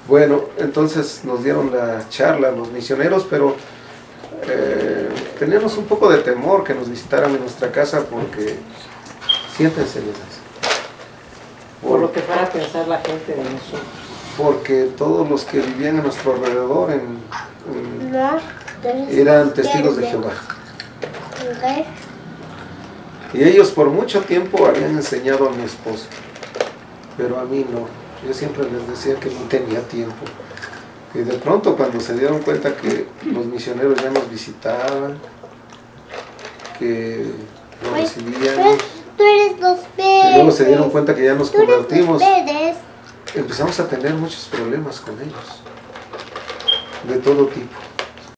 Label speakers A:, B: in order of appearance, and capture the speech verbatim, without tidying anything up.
A: Bueno, entonces nos dieron la charla los misioneros, pero eh, teníamos un poco de temor que nos visitaran en nuestra casa porque, siéntense, les decía.
B: Por lo que fuera a pensar la gente de nosotros.
A: Porque todos los que vivían a nuestro alrededor en, en, eran testigos de Jehová. Y ellos por mucho tiempo habían enseñado a mi esposo, pero a mí no. Yo siempre les decía que no tenía tiempo. Y de pronto cuando se dieron cuenta que los misioneros ya nos visitaban, que nos recibían,
C: tú eres los verdes.
A: y luego se dieron cuenta que ya nos convertimos, empezamos a tener muchos problemas con ellos, de todo tipo.